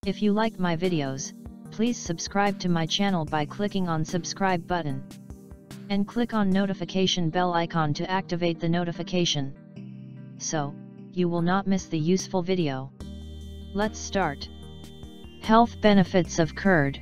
If you like my videos, please subscribe to my channel by clicking on subscribe button. And click on notification bell icon to activate the notification, so you will not miss the useful video. Let's start. Health benefits of curd.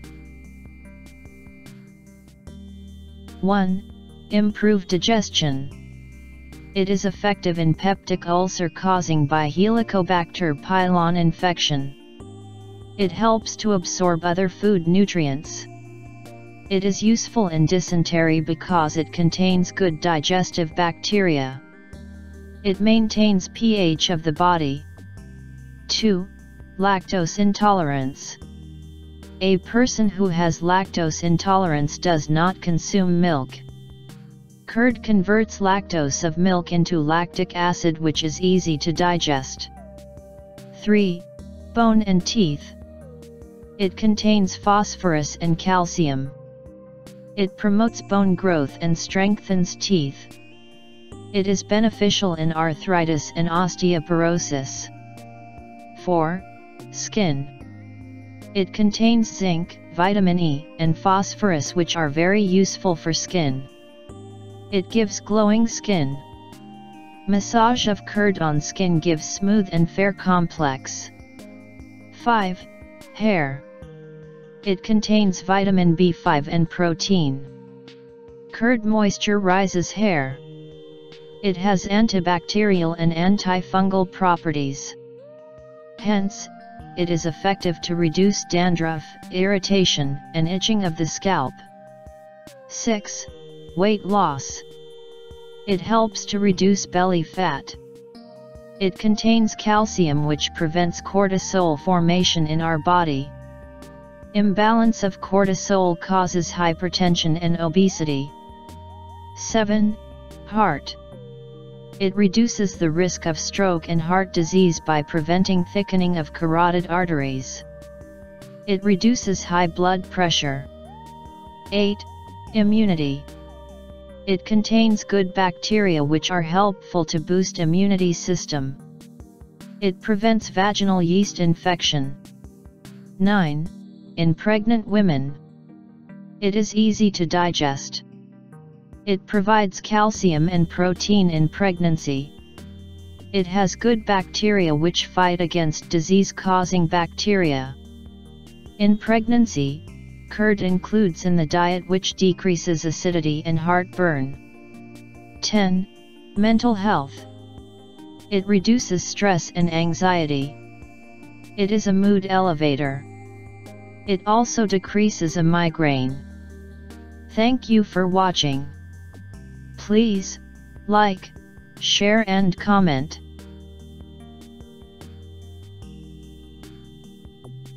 1. Improve digestion. It is effective in peptic ulcer causing by Helicobacter pylon infection. It helps to absorb other food nutrients. It is useful in dysentery because it contains good digestive bacteria. It maintains pH of the body. 2. Lactose intolerance. A person who has lactose intolerance does not consume milk. Curd converts lactose of milk into lactic acid, which is easy to digest. 3. Bone and teeth. It contains phosphorus and calcium. It promotes bone growth and strengthens teeth. It is beneficial in arthritis and osteoporosis. 4. Skin. It contains zinc, vitamin E, and phosphorus, which are very useful for skin. It gives glowing skin. Massage of curd on skin gives smooth and fair complex. 5. Hair. It contains vitamin B5 and protein. Curd moisturizes hair. It has antibacterial and antifungal properties. Hence, it is effective to reduce dandruff, irritation, and itching of the scalp. 6. Weight loss. It helps to reduce belly fat. It contains calcium, which prevents cortisol formation in our body. Imbalance of cortisol causes hypertension and obesity. 7. Heart. It reduces the risk of stroke and heart disease by preventing thickening of carotid arteries. It reduces high blood pressure. 8. Immunity. It contains good bacteria which are helpful to boost immunity system. It prevents vaginal yeast infection. 9. In pregnant women. It is easy to digest. It provides calcium and protein in pregnancy. It has good bacteria which fight against disease-causing bacteria. In pregnancy, curd includes in the diet, which decreases acidity and heartburn. 10. Mental health. It reduces stress and anxiety. It is a mood elevator. It also decreases a migraine. Thank you for watching. Please like, share and comment.